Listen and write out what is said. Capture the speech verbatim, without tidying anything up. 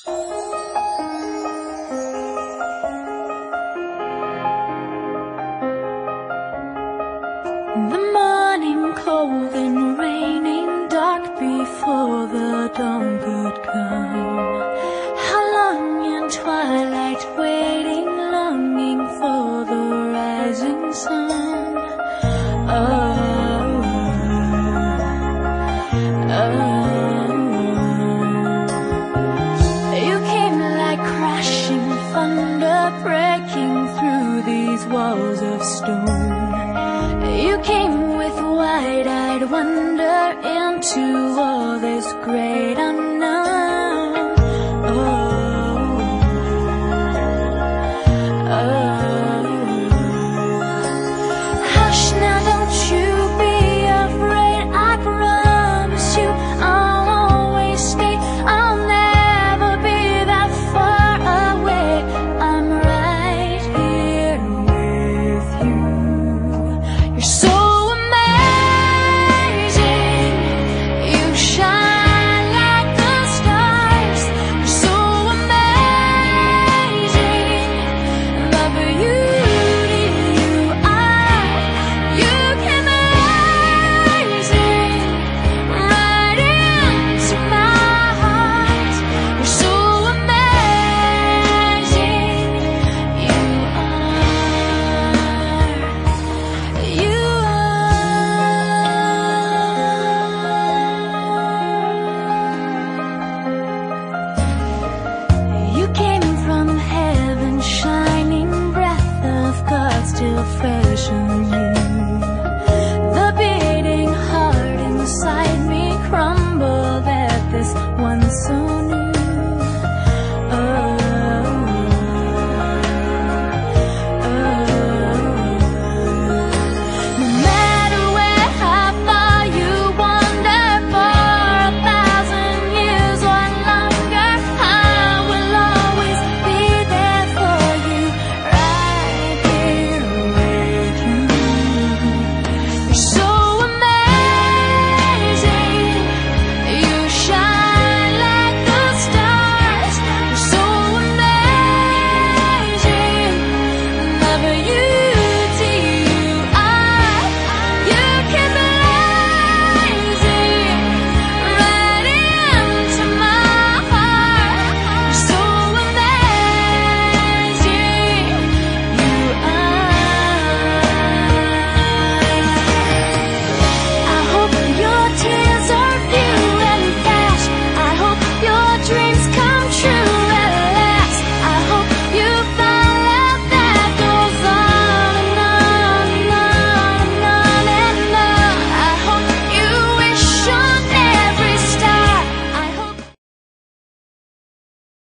The morning cold and raining, dark before the dawn could come. How long in twilight waiting, longing for the rising sun. Oh, oh. You came like crashing thunder, breaking through these walls of stone. You came with wide-eyed wonder into all this great